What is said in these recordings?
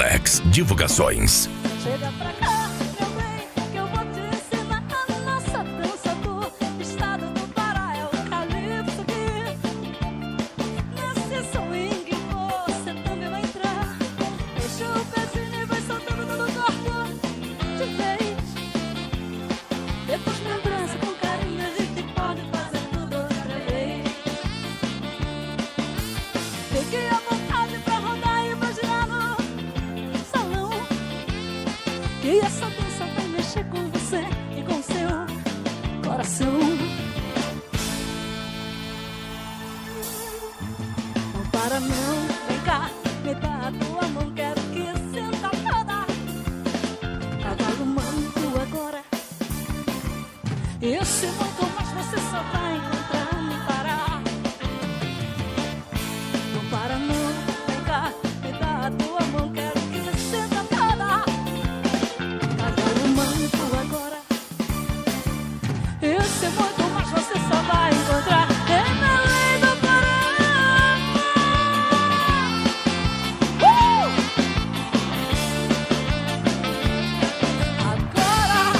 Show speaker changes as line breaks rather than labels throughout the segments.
Alex Divulgações.
Chega pra cá, meu bem, que eu vou te ensinar a nossa dança do estado do Pará. É o calypso aqui. Nesse swing você também vai entrar. Deixa o pezinho e vai soltando todo o corpo de vez. Depois me abraça com carinho, a gente pode fazer tudo outra vez. Fique à vontade pra rodar e pra girar no salão. E essa dança vai mexer com você e com seu coração. Não para não, vem cá, me dá a tua mão, quero que senta toda. Cavalo manco agora. Esse muito mais você só vai encontrar no Pará. Não para não, vem cá, me dá a tua mão, quero que senta toda. Cavalo manco agora. Esse muito mais você só vai encontrar em Belém do Pará. Agora.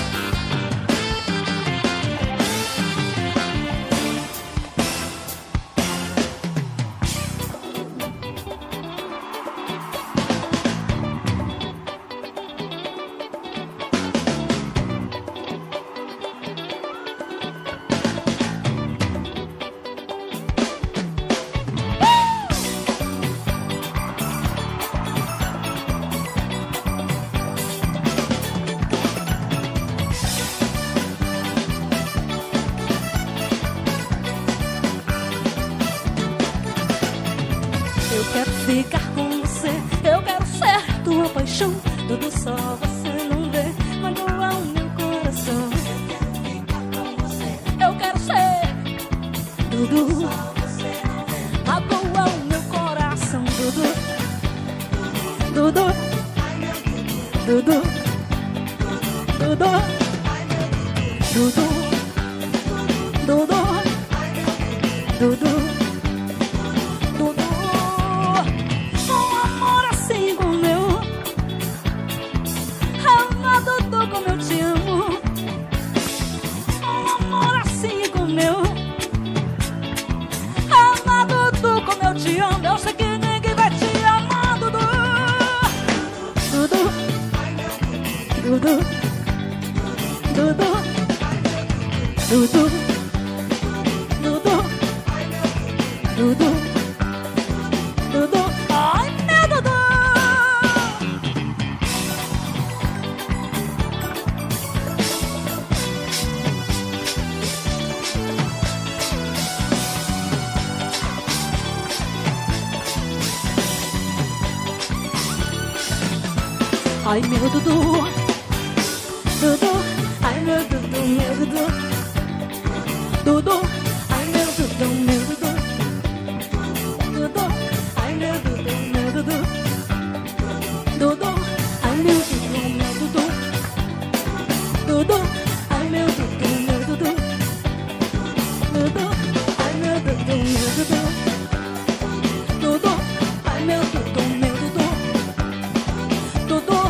Eu quero ficar com você, eu quero ser tua paixão. Tudo só você não vê, magoa o meu coração. Eu quero ficar com você, eu quero ser tudo. Magoa o meu coração, Dudu. Dudu. Dudu. Dudu. Dudu. Dudu. Dudu. Como eu te amo, um amor assim como eu. Amado tu como eu te amo, eu sei que ninguém vai te amar, Dudu. Dudu. Dudu. Dudu. Dudu. Dudu. Dudu. Dudu. Ai, meu Dudu. Ai meu Dudu, Dudu, ai meu Dudu, meu Dudu, Dudu, ai meu Dudu, meu Dudu, Dudu, ai meu Dudu, meu Dudu, Dudu, ai meu Dudu, meu Dudu, Dudu, ai meu Dudu, meu Dudu, Dudu, ai meu Dudu, meu Dudu, Dudu, ai meu Dudu, meu Dudu, Dudu.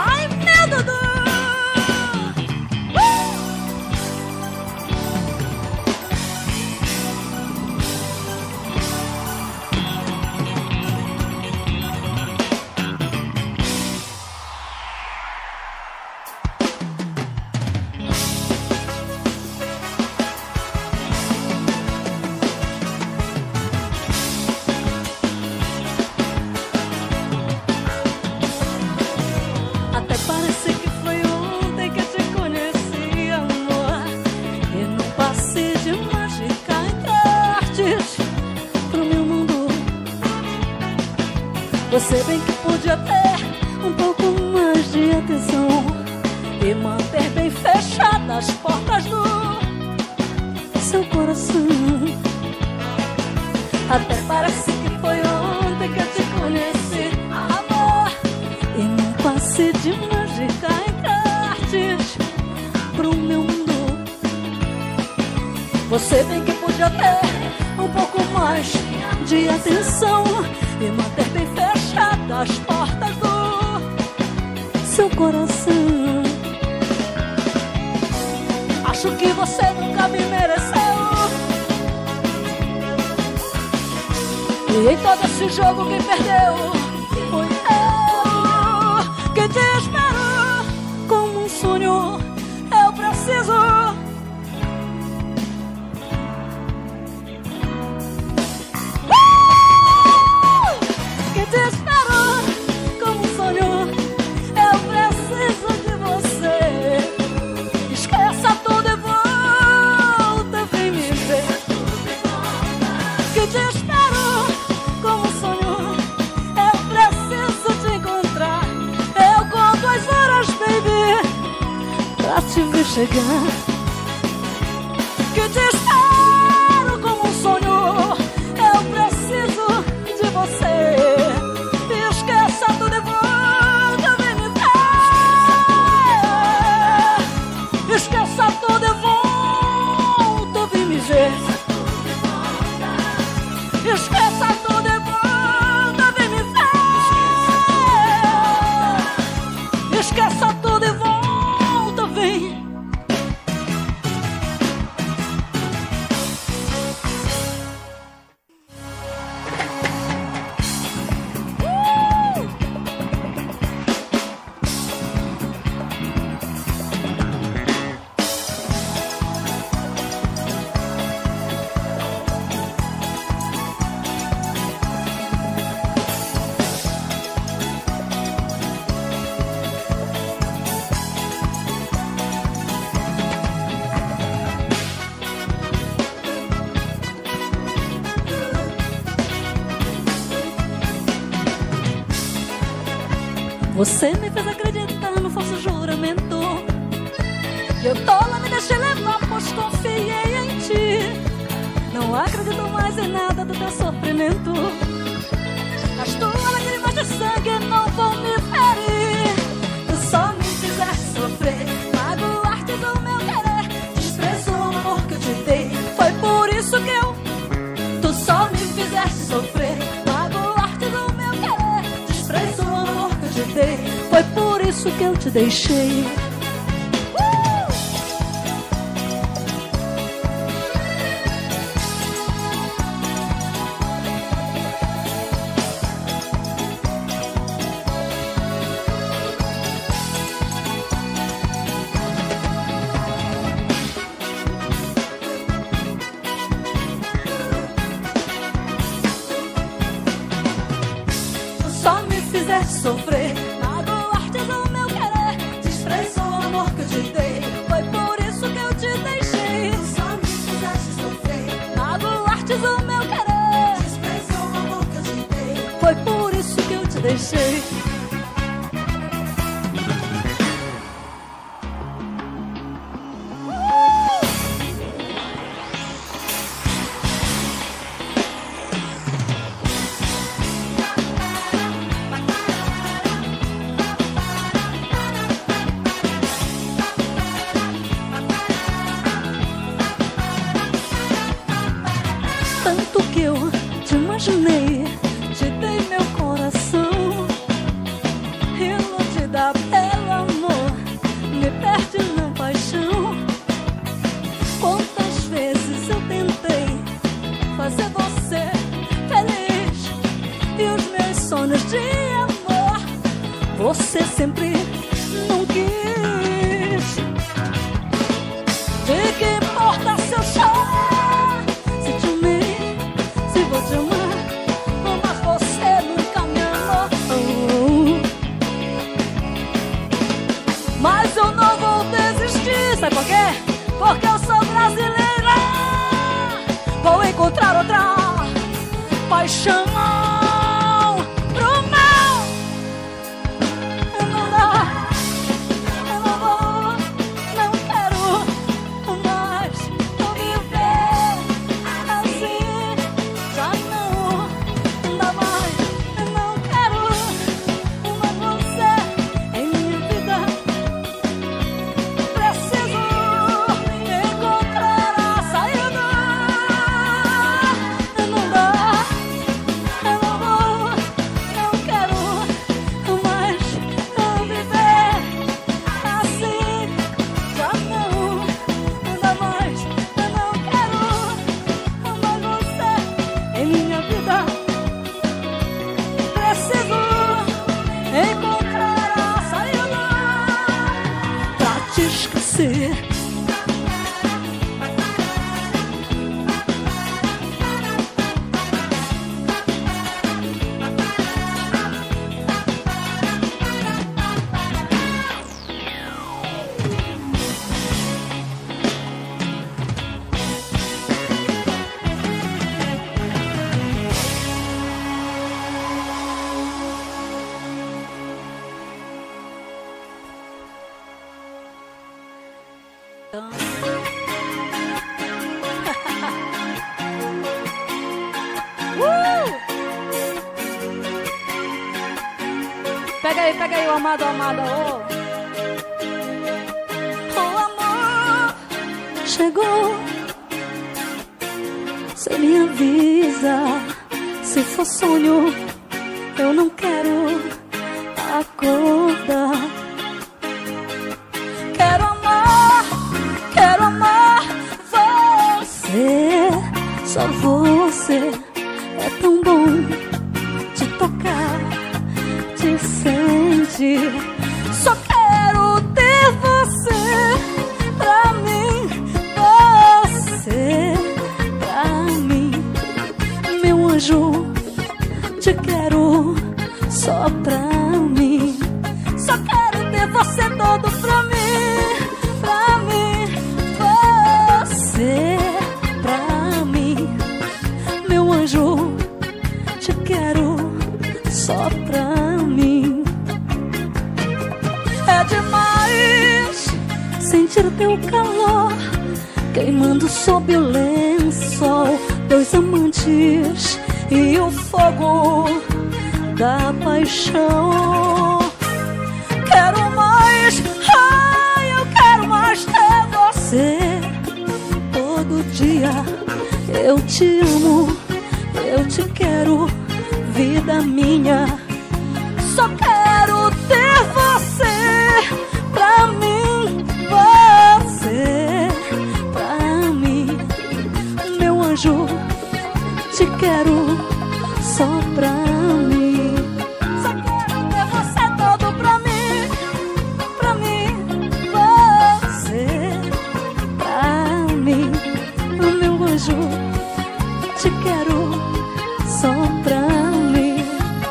Até parece que foi ontem que eu te conheci, amor. E num passe de mágica entraste pro meu mundo. Você bem que podia ter um pouco mais de atenção e manter bem fechadas as portas do seu coração. Até parece que foi ontem que eu te conheci, amor. E num passe de mágica entraste pro meu mundo. Você bem que podia ter um pouco mais de atenção e manter bem fechadas as portas do seu coração. Acho que você nunca me mereceu, e em todo esse jogo quem perdeu foi eu, que te espero como um sonho. Eu preciso que te espero como um sonho. Eu preciso de você. Esqueça tudo e volta, vem me ver. Que te espero como um sonho. Eu preciso te encontrar. Eu conto as horas, baby, pra te ver chegar. Que te espero como um sonho. Eu preciso de você. Esqueça tudo e volta, vem me ver. Esqueça tudo e volta, vem me ver. Esqueça tudo e volta, vem me ver. Esqueça tudo e volta, vem. Você me fez acreditar no falso juramento, e eu tola me deixei levar, pois confiei em ti. Não acredito mais em nada do teu sofrimento. As tuas lágrimas de sangue não vão me ferir. Tu só me fizeste sofrer, magoaste do meu querer, desprezou o amor que eu te dei. Foi por isso que eu... Tu só me fizeste sofrer, magoaste do meu querer, desprezou o amor que eu te dei. Foi por isso que eu te deixei. Só me fizeste sofrer, magoaste do meu querer, desprezou o amor que eu te dei. Foi por isso que eu te deixei. Só me fizeste sofrer, magoaste do meu querer, desprezou o amor que eu te dei. Foi por isso que eu te deixei. Tanto que eu te imaginei, te dei meu coração, iludida pelo amor, me perdi na paixão. Quantas vezes eu tentei fazer você feliz, e os meus sonhos de amor você sempre não quis. De que importa se eu chorar, se te amei, se vou te amar, mas você nunca me amou. Mas eu não vou desistir, sabe por quê? Porque eu sou brasileira. Vou encontrar outra paixão pro mal. Não dá. pega aí o amado, amada. O amor chegou. Você me avisa. Se for sonho, eu não quero acordar. Quero amar você. Só você. É tão bom te tocar, te sentir. Só quero ter você pra mim. Você pra mim. Meu anjo, te quero só pra mim. Só quero ter você todo pra mim. Pra mim. Você pra mim. Meu anjo, te quero só pra mim. É demais sentir teu calor queimando sob o lençol. Dois amantes e o fogo da paixão. Quero mais, ai, eu quero mais ter você. Todo dia eu te amo, eu te quero, vida minha. Só quero ter você pra mim. Você pra mim. Meu anjo, te quero só pra mim. Só quero ter você todo pra mim. Pra mim. Você pra mim. Meu anjo, te quero só pra mim.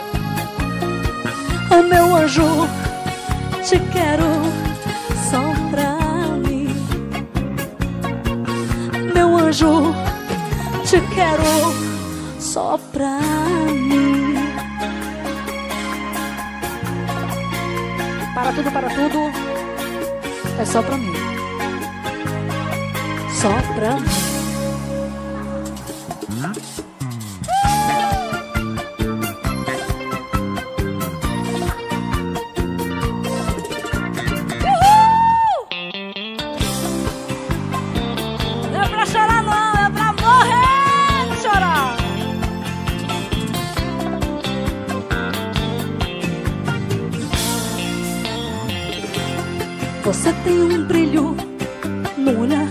Oh, meu anjo, te quero só pra mim. Meu anjo, te quero só pra mim. Para tudo. É só pra mim. Só pra mim. Você tem um brilho no olhar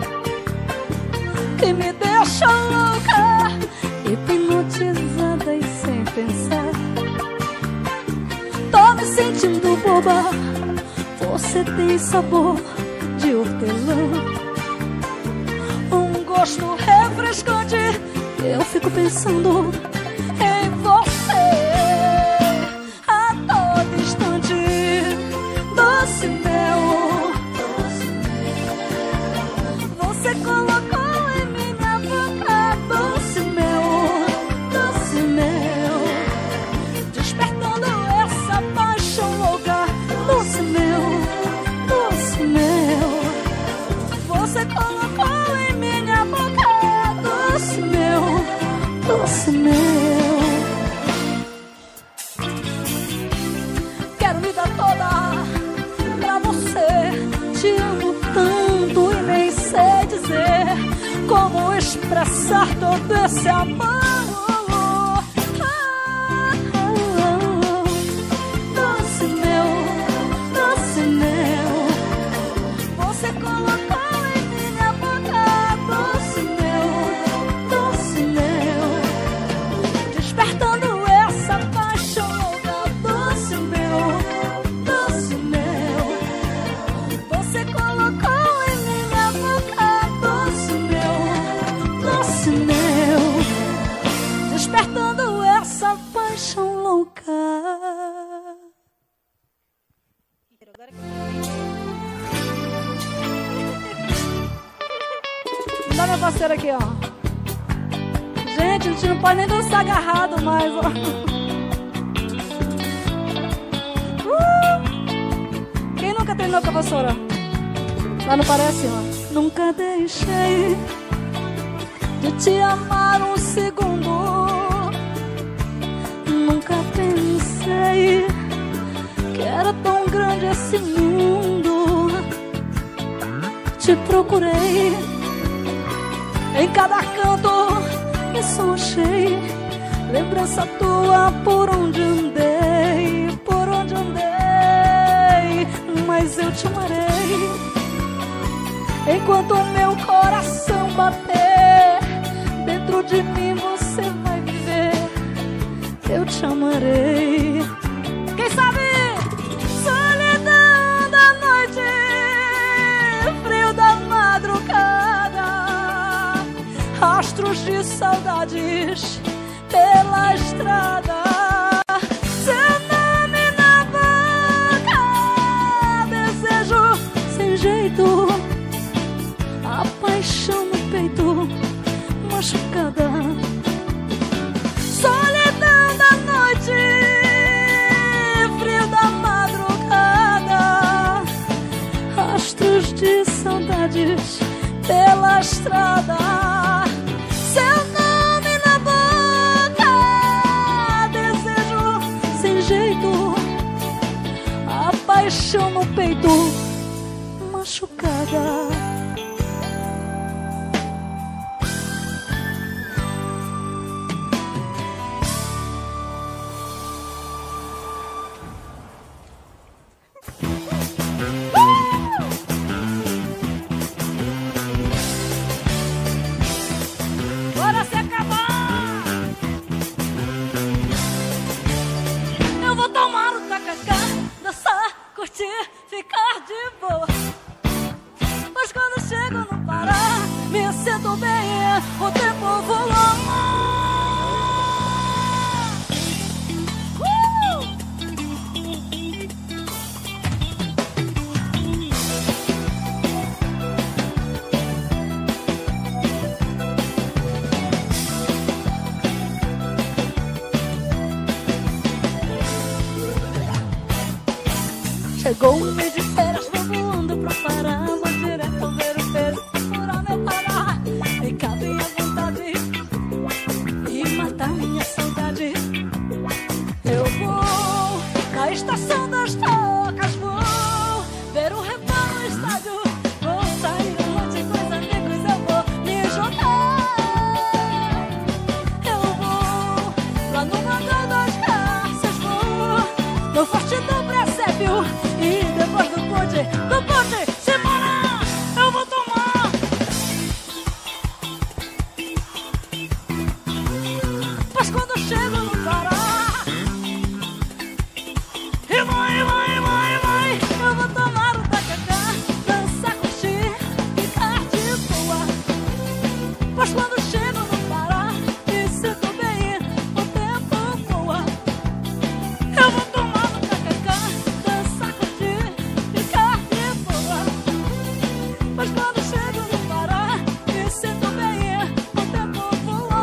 que me deixa louca, hipnotizada e sem pensar. Tô me sentindo boba. Você tem sabor de hortelã, um gosto refrescante. Eu fico pensando em você a todo instante. Doce mel, você colocou em minha boca. Doce mel, despertando essa paixão louca. Doce mel, você colocou em minha boca. Doce mel, quero me dar toda pra você. Te amo tanto e nem sei dizer como expressar todo esse amor. Doce mel, você colocou em minha boca. Doce mel, despertando essa paixão louca. Doce mel, você colocou em minha boca. Doce mel, despertando essa paixão louca. Dá minha parceira aqui, ó. Gente, a gente não pode nem dançar agarrado mais, ó. Quem nunca treinou com a vassoura? Lá não parece, ó. Nunca deixei de te amar um segundo. Nunca pensei nesse mundo. Te procurei em cada canto, me só achei lembrança tua por onde andei, por onde andei. Mas eu te amarei enquanto o meu coração bater. Dentro de mim você vai viver, eu te amarei. Quem sabe? Solidão da noite, frio da madrugada, rastros de saudades pela estrada. Seu nome na boca, desejo sem jeito, a paixão no peito machucada. Solidão da noite, frio da madrugada, rastros de saudades pela estrada. Seu nome na boca, desejo sem jeito, a paixão no peito machucada. Ficar de boa, mas quando chego no Pará me sinto bem, o tempo voa. Chegou o mês de férias, vou voando pra Pará, vou direto ver o peso, furar meu Pará. E cabe a vontade e matar minha saudade. Eu vou na estação das tocas, vou ver o rebanho no estádio, vou sair à noite com os amigos, eu vou me juntar. Eu vou lá no Mangão das Garças, vou no Forte do Presépio. E depois do ponte, semana, eu vou tomar. Mas quando eu chego no Pará, e vai, eu vou tomar o tacacá, dançar, curtir, ficar de boa. Mas quando eu chego no Pará, me sinto bem, o tempo voa. Eu vou tomar o tacacá, dançar, curtir, ficar de boa. Mas quando chego no Pará, me sinto bem, o tempo voa.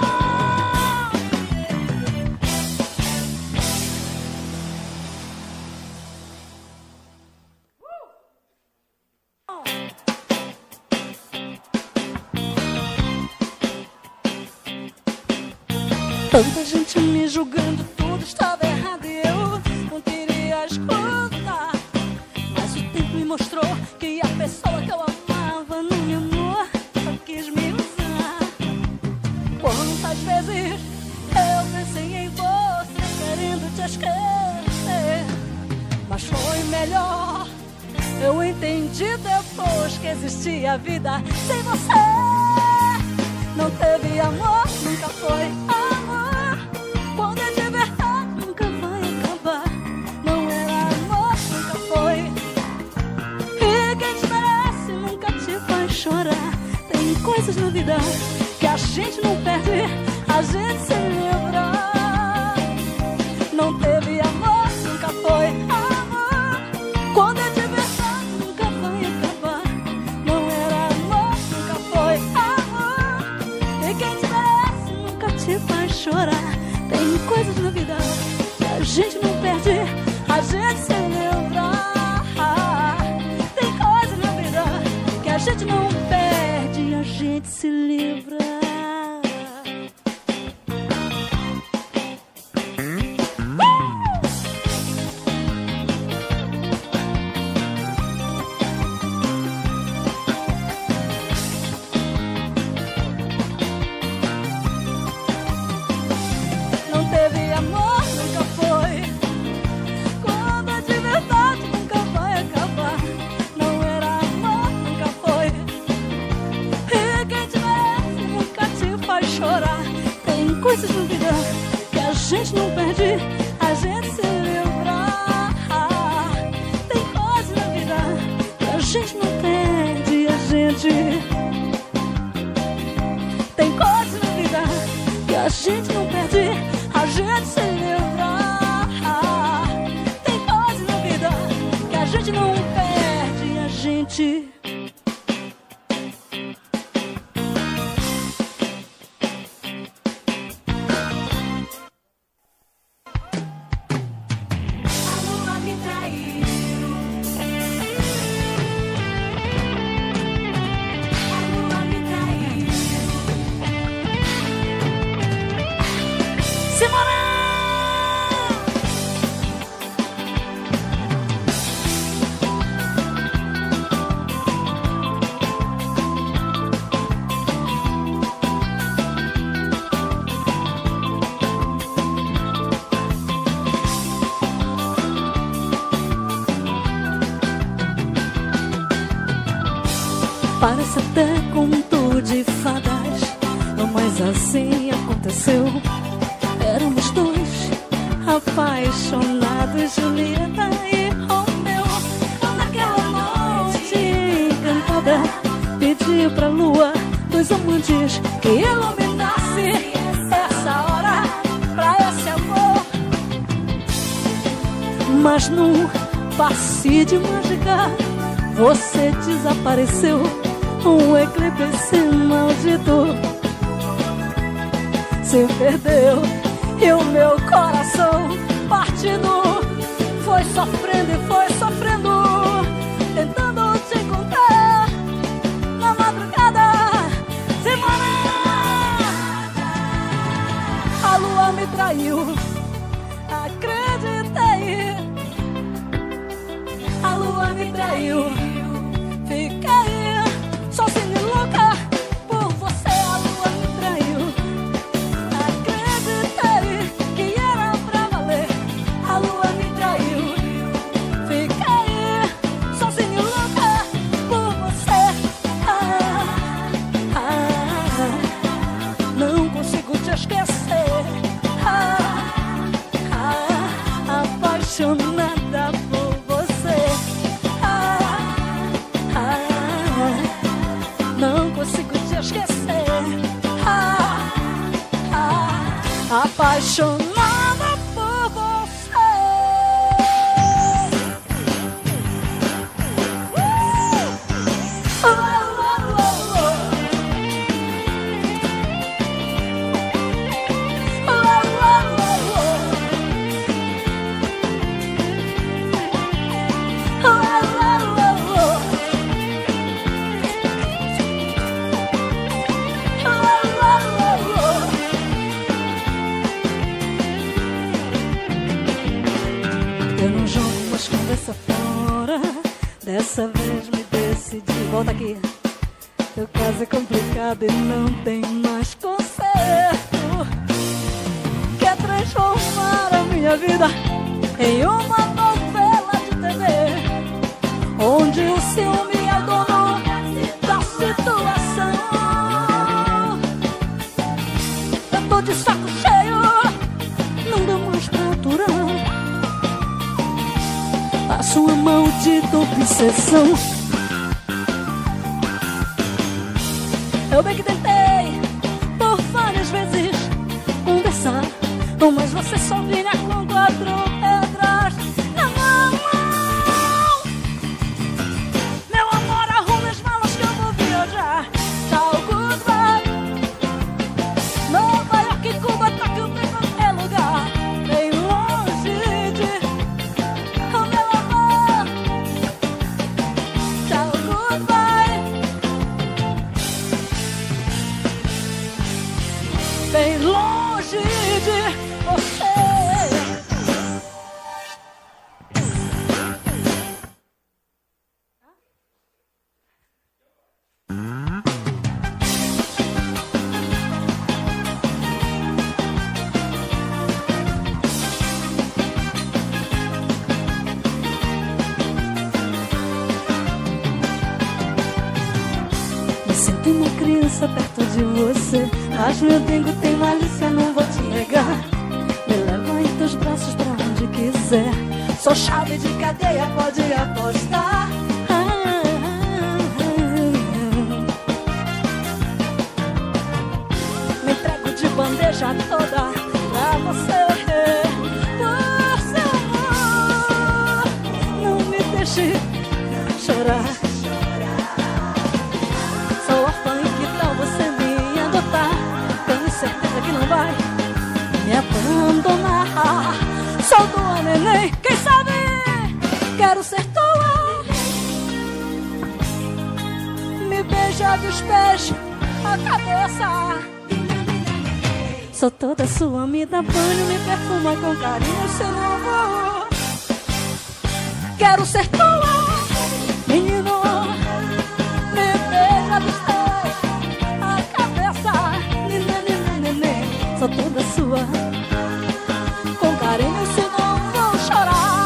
Tanta gente me julgando, tudo estava errado e eu não queria escutar. Mas o tempo me mostrou que a pessoa que eu amava não me amou, só quis me usar. Quantas vezes eu pensei em você, querendo te esquecer, mas foi melhor, eu entendi depois que existia vida sem você. Não teve amor, nunca foi amor. Quando é de verdade, nunca vai acabar. Não era amor, nunca foi. E quem te merece nunca te faz chorar. Tem coisas na vida que a gente não perde, a gente se lembra. Não teve amor, nunca foi amor. Quando é de verdade, nunca vai acabar. Não era amor, nunca foi amor. E quem te merece nunca te faz chorar. Tem coisas na vida que a gente não perde, a gente se lembra. Tem coisas na vida que a gente não perde, a gente se livra. faz chorar. Tem coisas na vida que a gente não perde, a gente se livra. Tem coisas na vida que a gente não perde, a gente. Tem coisas na vida que a gente não perde, a gente se livra. Tem coisas na vida que a gente não perde, a gente. Parece até conto de fadas, mas assim aconteceu. Éramos dois apaixonados, Julieta e Romeu. Naquela noite encantada, pedi pra lua dos amantes que iluminasse essa hora pra esse amor. Mas num passe de mágica você desapareceu, um eclipse maldito se perdeu. E o meu coração partido foi sofrendo e foi sofrendo, tentando te encontrar na madrugada. Semana a lua me traiu, acreditei. A lua me traiu, fiquei sozinha e louca por você. A lua me traiu, acreditei que era pra valer. A lua me traiu, fiquei sozinha e louca por você. Não consigo te esquecer. Apaixonada por você. Não consigo te esquecer. Apaixonada por você. Eu não jogo mais conversa fora, dessa vez me decidi. Volta aqui. Teu caso é complicado e não tem mais conserto. Quer transformar a minha vida em uma novela de TV, onde o ciúme é dono da situação. Eu tô de saco cheio, não dá mais pra aturar. Passo uma maldita obsessão. Eu bem que tentei por várias vezes conversar, mas você só vinha com 4 pedras na mão. Meu amor, arrume as malas que eu vou viajar. Tchau, goodbye. Nova York, Cuba, Tóquio, bem qualquer lugar, bem longe de meu amor. Tchau, goodbye. Bem longe de você. Me sinto uma criança perto de você. Mas meu dengo tem malícia, não vou te negar. Me leva em teus braços pra onde quiser. Sou chave de cadeia, pode apostar. Me entrego de bandeja toda pra você. Por seu amor, não me deixe chorar. Sou órfã e que tal você me adotar? Tenho certeza que não vai me abandonar. Sou tua neném, quem sabe? Quero ser tua. Me beija dos pés à cabeça. Sou toda sua, me dá banho, me perfuma com carinho, se não vou. Quero ser tua, menino. Me beija dos pés à cabeça. Nenê. Sou toda sua, com carinho, se não vou chorar.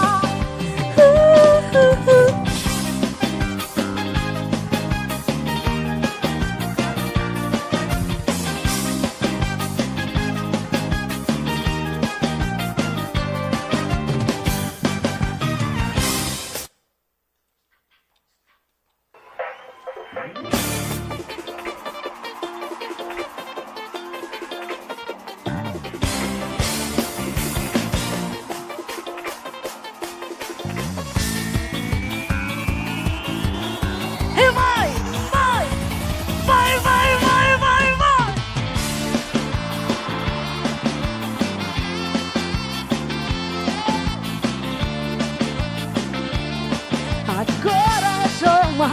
Agora chama.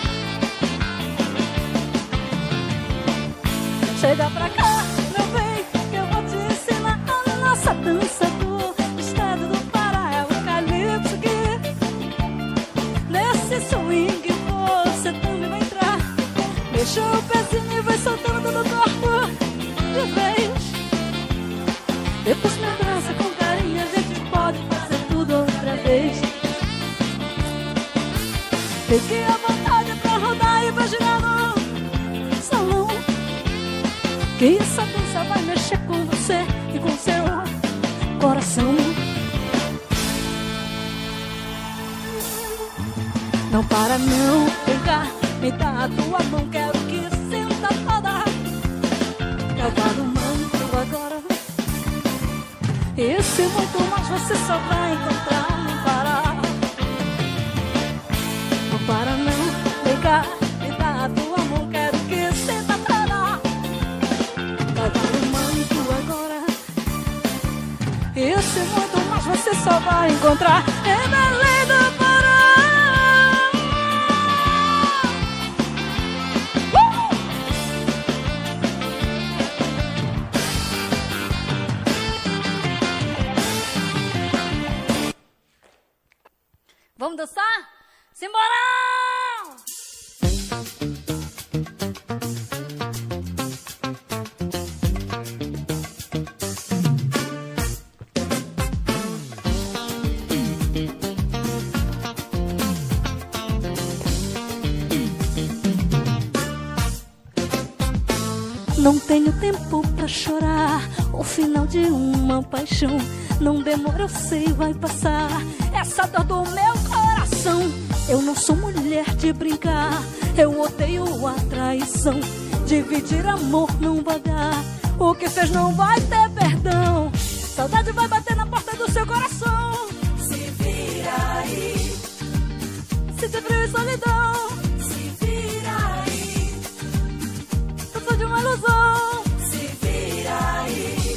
Chega pra cá, meu bem, que eu vou te ensinar a nossa dança do estado do Pará. É o calypso que nesse swing você também vai entrar. Mexa o pezinho e vai soltando todo o corpo de vez. Depois me abraça com carinho, a gente pode fazer tudo outra vez. Fique à vontade pra rodar e vai girar no salão, que essa dança vai mexer com você e com seu coração. Não para não, vem cá, me dá a tua mão, quero que sinta toda. Cavalo manto agora. Esse muito mais você só vai encontrar no Pará. Não para não, vem cá, me dá a tua mão, quero que sinta toda. Cavalo manto agora. Esse muito mais você só vai encontrar em Belém do Pará. Vamos dançar? Simbora! Não tenho tempo pra chorar o final de uma paixão. Não demora, eu sei, vai passar essa dor do meu coração. Eu não sou mulher de brincar, eu odeio a traição. Dividir amor não vai dar, o que fez não vai ter perdão. Saudade vai bater na porta do seu coração. Se vira aí, se tem frio e solidão. Se vira aí, eu sou de uma ilusão. Se vira aí,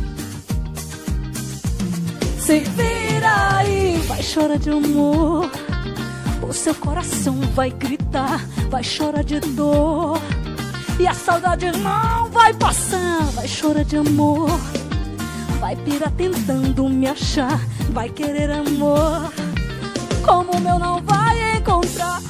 se vira aí, vai chorar de amor. O seu coração vai gritar, vai chorar de dor. E a saudade não vai passar, vai chorar de amor. Vai pirar tentando me achar, vai querer amor como o meu não vai encontrar.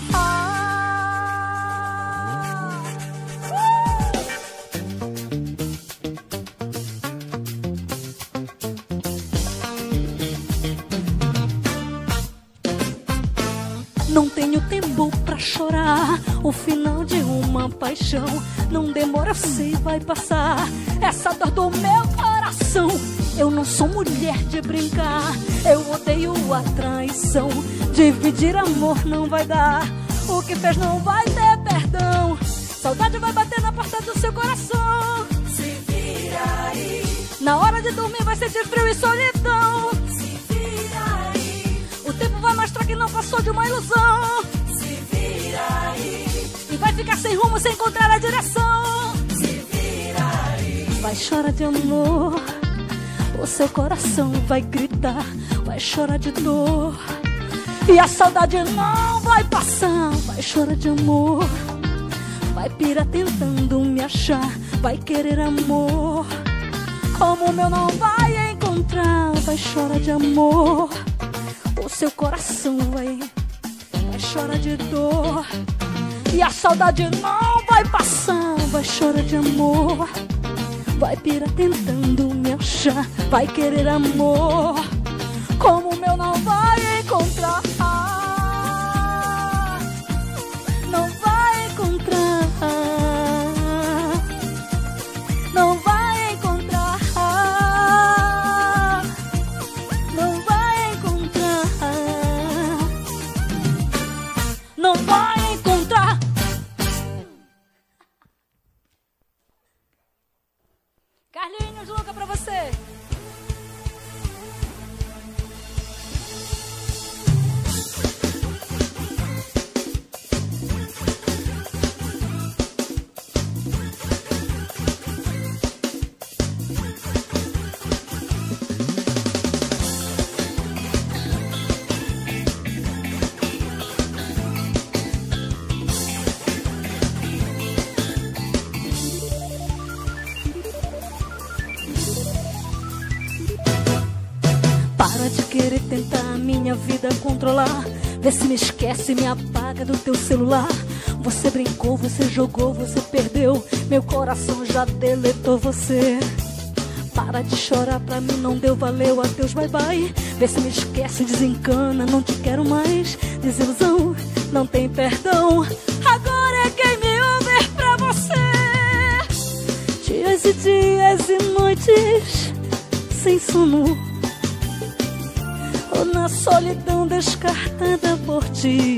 Não tenho tempo pra chorar o final de uma paixão. Não demora, eu sei, vai passar essa dor do meu coração. Eu não sou mulher de brincar, eu odeio a traição. Dividir amor não vai dar, o que fez não vai ter perdão. Saudade vai bater na porta do seu coração.
Se vira aí.
Na hora de dormir vai sentir frio e solidão.
Se vira aí.
O tempo vai mostrar que não passou de uma ilusão.
Se vira aí.
E vai ficar sem rumo, sem encontrar a direção.
Se vira aí.
Vai chorar de amor, o seu coração vai gritar. Vai chorar de dor e a saudade não vai passar. Vai chorar de amor, vai pirar tentando me achar. Vai querer amor como o meu não vai encontrar. Vai chorar de amor, o seu coração vai chorar de dor e a saudade não vai passar. Vai chorar de amor, vai pirar tentando me achar. Vai querer amor como o meu não vai encontrar. Não vai encontrar. Não vai encontrar. Não vai encontrar. Não vai encontrar. Carlinhos, louca pra você. Para de querer tentar minha vida controlar. Vê se me esquece, me apaga do teu celular. Você brincou, você jogou, você perdeu. Meu coração já deletou você. Para de chorar, pra mim não deu, valeu, adeus, bye bye. Vê se me esquece, desencana, não te quero mais. Desilusão, não tem perdão. Agora é game over pra você. Dias e dias e noites sem sono, ou na solidão descartada por ti.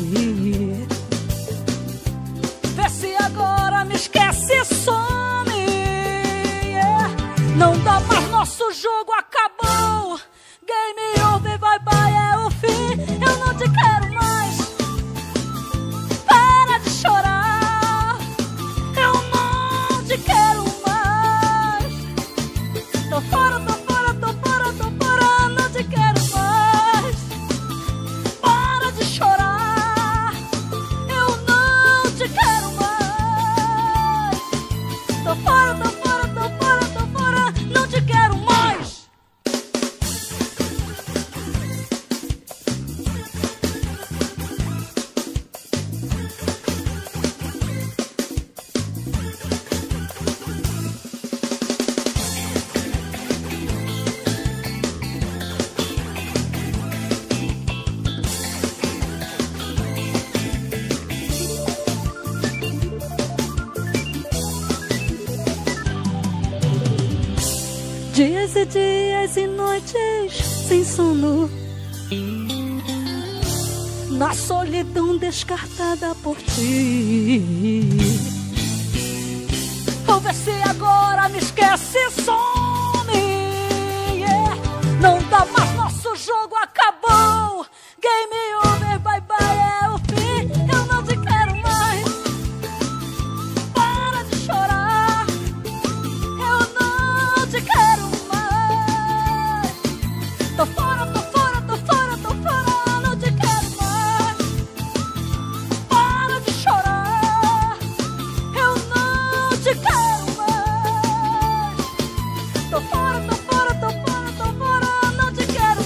Vê se agora me esquece e some. Não dá mais, nosso jogo acabou. Game over, bye bye, é o fim. Eu não te quero mais. Para de chorar. Eu não te quero mais. Tô fora, tô fora, tô fora, tô fora. Não te quero mais. Para de chorar. Eu não te quero mais. Tô fora, tô fora, tô fora, tô fora. Não te quero mais. Dias e dias e noites sem sono, na solidão descartada por ti. Ou vê se agora me esquece e some. Não dá mais, nosso jogo acabou. Game over, bye bye, é o fim. Eu não te quero mais. Para de chorar. Eu não te quero mais. Tô fora, tô fora, tô fora, tô fora. Não te quero mais. Para de chorar. Eu não te quero mais. Tô fora, tô fora, tô fora, tô fora. Não te quero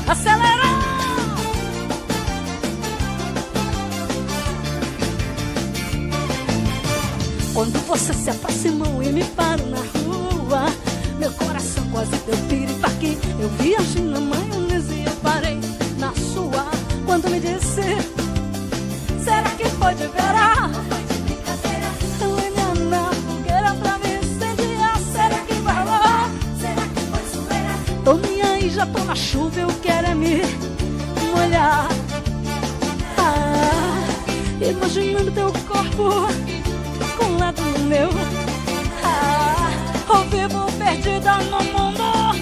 Acelera. Quando você se aproximou e me parou na rua, meu coração quase deu piripaque. Eu viajei na maionese e eu parei na sua. Quando me disse, será que foi de verão? Lenha na fogueira pra me incendiar. Será que vai rolar?
Será que foi zoeira?
Tô nem aí, já tô na chuva, eu quero é me molhar. Imaginando teu corpo colado no meu. Eu vivo perdida no mundo.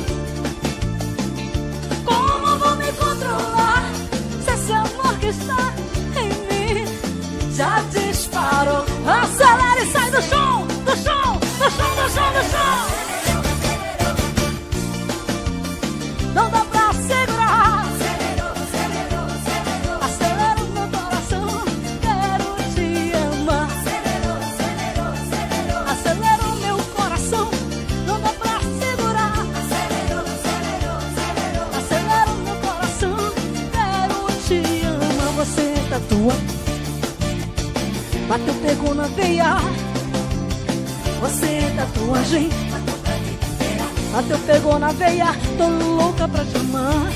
Como vou me controlar se esse amor que está em mim já disparou? Acelera e sai do chão, do chão, do chão, do chão, do chão. Não dá pra segurar. Acelera o meu coração, quero te amar. Acelera o meu coração, não dá pra segurar. Acelera o meu coração, quero te amar. Você tatua, bateu, pegou na veia. Você tatuagem, bateu, pegou na veia. Tô louca pra te amar.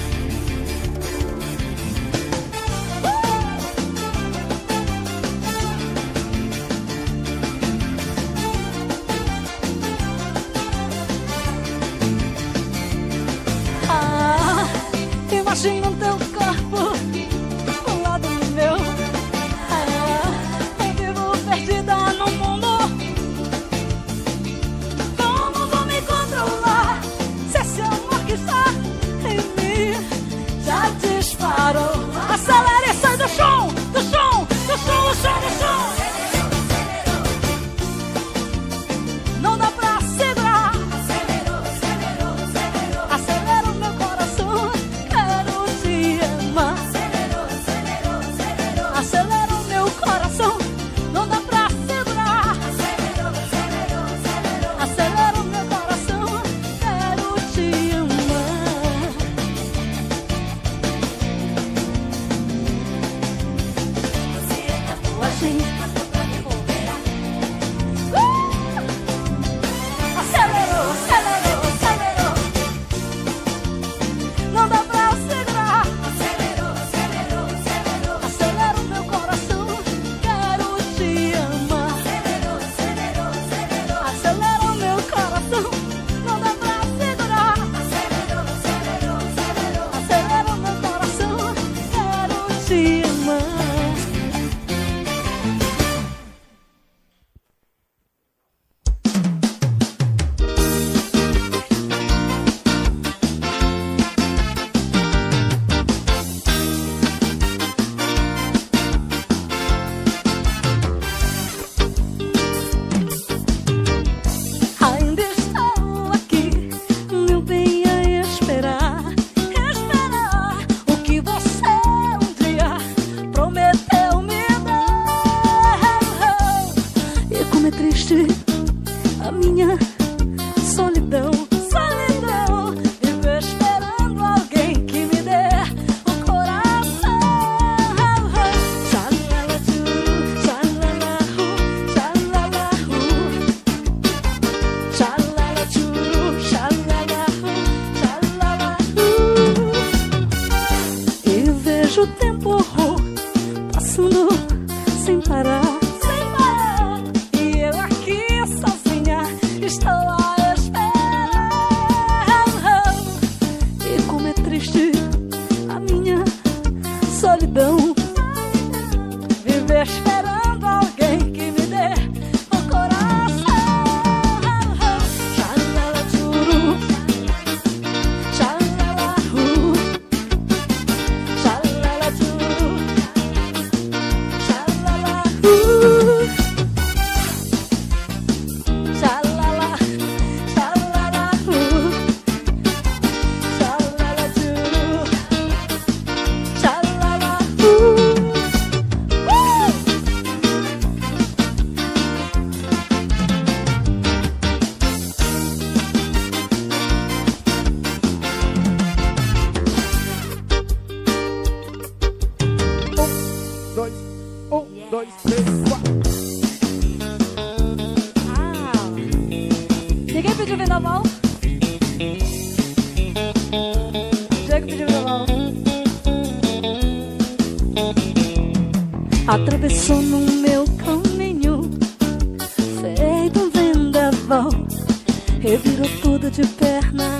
Imagina teu corpo colado no meu. Eu vivo perdida no mundo. Como vou me controlar se esse amor que está em mim já disparou? Acelera e sai do chão, do chão, do chão, do chão, do chão. Não dá pra segurar. Acelera o meu coração, quero te atravessou no meu caminho, feito um vendaval, revirou tudo de perna